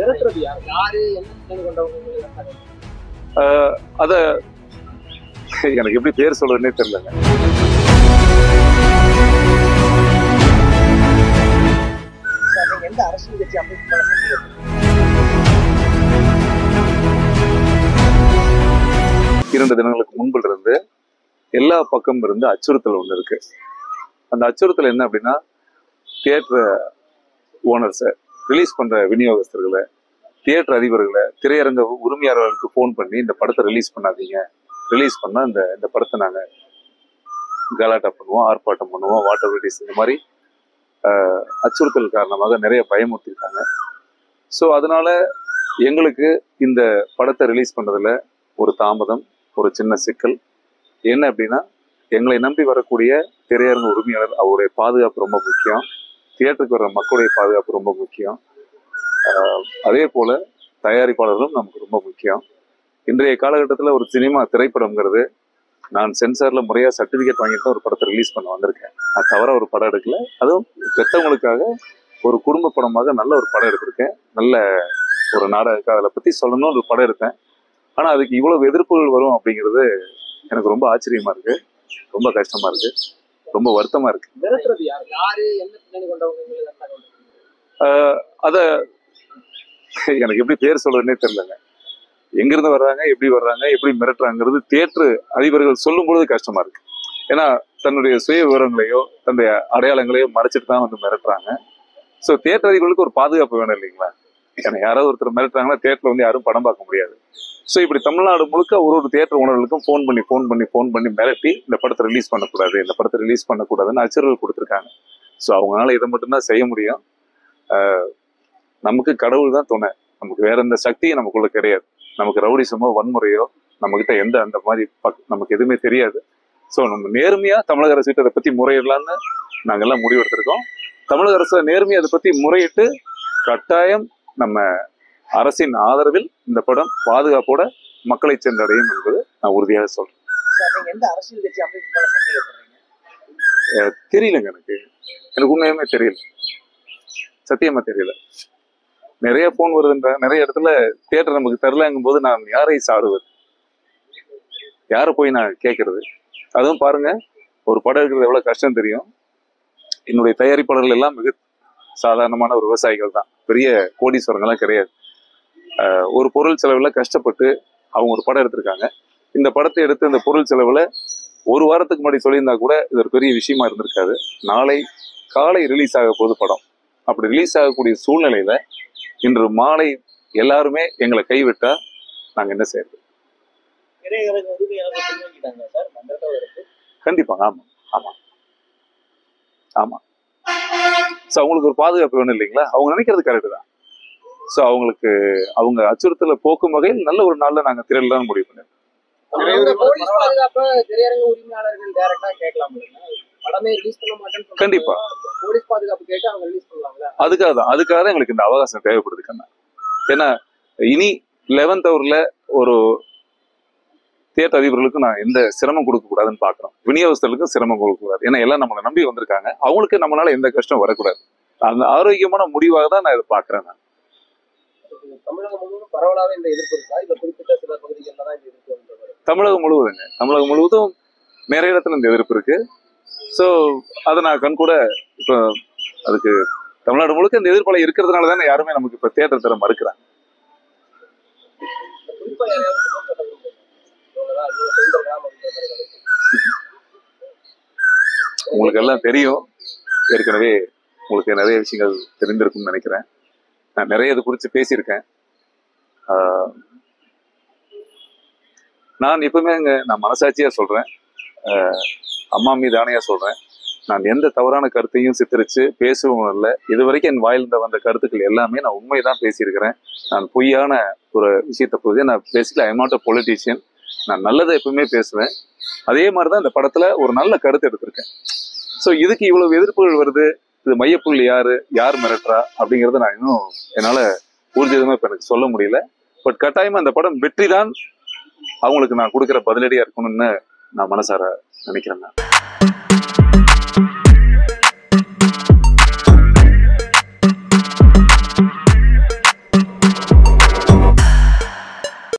அத எனக்கு எப்படி பேர் சொல்றதுன்னே தெரியலங்க. இரண்டு தினங்களுக்கு முன்பில் இருந்து எல்லா பக்கம் இருந்து அச்சுறுத்தல் ஒண்ணு இருக்கு. அந்த அச்சுறுத்தல் என்ன அப்படின்னா, தியேட்டர் ஓனர்ஸை, ரிலீஸ் பண்ற விநியோகஸ்தர்களை, தியேட்டர் அதிபர்களை, திரையரங்க உரிமையாளர்களுக்கு போன் பண்ணி இந்த படத்தை ரிலீஸ் பண்ணாதீங்க, ரிலீஸ் பண்ணா இந்த படத்தை நாங்க கலாட்டா பண்ணுவோம், ஆர்ப்பாட்டம் பண்ணுவோம், வாட்டர் வெடிஸ், இந்த மாதிரி அச்சுறுத்தல் காரணமாக நிறைய பயமுறுத்திருக்காங்க. ஸோ அதனால எங்களுக்கு இந்த படத்தை ரிலீஸ் பண்றதுல ஒரு தாமதம், ஒரு சின்ன சிக்கல். என்ன அப்படின்னா, எங்களை நம்பி வரக்கூடிய திரையரங்க உரிமையாளர், அவருடைய பாதுகாப்பு ரொம்ப முக்கியம். தியேட்டருக்கு வர்ற மக்களுடைய பாதுகாப்பு ரொம்ப முக்கியம். அதே போல தயாரிப்பாளர்களும் நமக்கு ரொம்ப முக்கியம். இன்றைய காலகட்டத்தில் ஒரு சினிமா திரைப்படம்ங்கிறது, நான் சென்சார்ல முறையாக சர்டிஃபிகேட் வாங்கிட்டு தான் ஒரு படத்தை ரிலீஸ் பண்ண வந்திருக்கேன். நான் தவிர ஒரு படம் எடுக்கல. அதுவும் பெற்றவங்களுக்காக ஒரு குடும்ப படமாக நல்ல ஒரு படம் எடுத்திருக்கேன். நல்ல ஒரு நாடக அதை பற்றி சொல்லணும்னு ஒரு படம் எடுத்தேன். ஆனால் அதுக்கு இவ்வளவு எதிர்ப்புகள் வரும் அப்படிங்கிறது எனக்கு ரொம்ப ஆச்சரியமா இருக்கு, ரொம்ப கஷ்டமா இருக்கு, ரொம்ப வருத்தமா இருக்கு. அத எனக்கு எப்படி பேர் சொல்றதுன்னே தெரியலங்க. எங்கிருந்து வர்றாங்க, எப்படி மிரட்டுறாங்கிறது தியேட்டர் அதிபர்கள் சொல்லும் பொழுது கஷ்டமா இருக்கு. ஏன்னா தன்னுடைய சுய விவரங்களையோ தன்னுடைய அடையாளங்களையோ மறைச்சிட்டு தான் வந்து மிரட்டுறாங்க. ஸோ தியேட்டர் அதிபர்களுக்கு ஒரு பாதுகாப்பு வேணும் இல்லைங்களா? ஏன்னா யாராவது ஒருத்தர் மிரட்டுறாங்கன்னா தியேட்டர்ல வந்து யாரும் படம் பார்க்க முடியாது. ஸோ இப்படி தமிழ்நாடு முழுக்க ஒரு தியேட்டர் ஓனர்களுக்கும் ஃபோன் பண்ணி மிரட்டி இந்த படத்தை ரிலீஸ் பண்ணக்கூடாதுன்னு அச்சுறுத்தல் கொடுத்துருக்காங்க. ஸோ அவங்களால இதை மட்டும்தான் செய்ய முடியும். நமக்கு கடவுள் தான் துணை, நமக்கு வேற எந்த சக்தியும் நமக்குள்ள கிடையாது. நமக்கு ரவுடிசமோ வன்முறையோ நம்மகிட்ட எந்த அந்த மாதிரி நமக்கு எதுவுமே தெரியாது. ஸோ நம்ம நேர்மையா தமிழக அரசுகிட்ட அதை பத்தி முறையிடலான்னு நாங்கெல்லாம் முடிவெடுத்திருக்கோம். தமிழக அரசு நேர்மையா அதை பத்தி முறையிட்டு கட்டாயம் நம்ம அரசின் ஆதரவில் இந்த படம் பாதுகாப்போட மக்களை சென்றடையும் என்பது நான் உறுதியாக சொல்றேன். தெரியலங்க, எனக்கு உண்மையுமே தெரியல, சத்தியமா தெரியல. நிறைய போன் வருதுன்ற, நிறைய இடத்துல தியேட்டர் நமக்கு தரலங்கும் போது நான் யாரை சாடுவது, யாரை போய் நான் கேட்கறது? அதுவும் பாருங்க, ஒரு படம் எடுக்கிறது எவ்வளவு கஷ்டம் தெரியும். என்னுடைய தயாரிப்பாளர்கள் எல்லாம் மிக சாதாரணமான ஒரு விவசாயிகள் தான், பெரிய கோடீஸ்வரங்கள்லாம் கிடையாது. ஒரு பொருள் செலவுல கஷ்டப்பட்டு அவங்க ஒரு படம் எடுத்திருக்காங்க. இந்த படத்தை எடுத்து இந்த பொருள் செலவுல ஒரு வாரத்துக்கு முன்னாடி சொல்லியிருந்தா கூட இது ஒரு பெரிய விஷயமா இருந்திருக்காது. நாளை காலை ரிலீஸ் ஆக போகுது படம். அப்படி ரிலீஸ் ஆகக்கூடிய சூழ்நிலையில இன்று மாலை எல்லாருமே எங்களை கைவிட்டா நாங்க என்ன செய்யறது? கண்டிப்பாங்க. ஆமா ஆமா ஆமா. ஸோ அவங்களுக்கு ஒரு பாதுகாப்பு வேணும் இல்லைங்களா? அவங்க நினைக்கிறது கரெக்டு தான். ஸோ அவங்களுக்கு அவங்க அச்சுறுத்தலை போக்கும் வகையில் நல்ல ஒரு நாள்ல நாங்க திரையில முடிவு பண்ணோம். கண்டிப்பா அதுக்காக தான் எங்களுக்கு இந்த அவகாசம் தேவைப்படுது கண்ணா. ஏன்னா இனி 11th ஹவர்ல ஒரு தியேட்டர் அதிபர்களுக்கு நான் எந்த சிரமம் கொடுக்க கூடாதுன்னு பாக்குறோம். விநியோகஸ்தர்களுக்கும் சிரமம் கொடுக்க கூடாது. ஏன்னா எல்லாம் நம்மளை நம்பி வந்திருக்காங்க. அவங்களுக்கு நம்மளால எந்த கஷ்டம் வரக்கூடாது. அந்த ஆரோக்கியமான முடிவாக தான் நான் இதை பாக்குறேன். நான் தமிழகம் முழுவதும் பரவலாக இந்த எதிர்ப்பு இருக்கா? இந்த குறிப்பிட்ட சில பகுதிகளில் தான் இந்த எதிர்ப்பு? தமிழகம் முழுவதும் நிறைய இடத்துல இந்த எதிர்ப்பு இருக்கு. ஸோ அதை நான் கண்கூட இப்போ அதுக்கு தமிழ்நாடு முழுக்க இந்த எதிர்ப்பாளர் இருக்கிறதுனால தானே யாருமே நமக்கு இப்போ தியேட்டர் தர மறுக்கிறாங்க. உங்களுக்கு எல்லாம் தெரியும், ஏற்கனவே உங்களுக்கு நிறைய விஷயங்கள் தெரிந்திருக்கும்னு நினைக்கிறேன். நான் நிறைய இது குறித்து பேசியிருக்கேன். நான் எப்பவுமே நான் மனசாட்சியா சொல்றேன், அம்மா மீது ஆணையா சொல்றேன், நான் எந்த தவறான கருத்தையும் சித்தரிச்சு பேசவும் இல்லை. இது வரைக்கும் என் வாயிலிருந்து வந்த கருத்துக்கள் எல்லாமே நான் உண்மைதான் பேசியிருக்கிறேன். நான் பொய்யான ஒரு விஷயத்தை போது நான் basically I am not a politician. நான் நல்லதை எப்பவுமே பேசுவேன். அதே மாதிரிதான் இந்த படத்துல ஒரு நல்ல கருத்து எடுத்திருக்கேன். ஸோ இதுக்கு இவ்வளவு எதிர்ப்புகள் வருது, இது மையப்புள்ளி யார் மிரட்டுறா அப்படிங்கறத நான் இன்னும் என்னால ஊர்ஜிதமா இப்ப எனக்கு சொல்ல முடியல. பட் கட்டாயமா அந்த படம் வெற்றி தான் அவங்களுக்கு நான் கொடுக்குற பதிலடியா இருக்கணும்னு நான் மனசார நினைக்கிறேன்.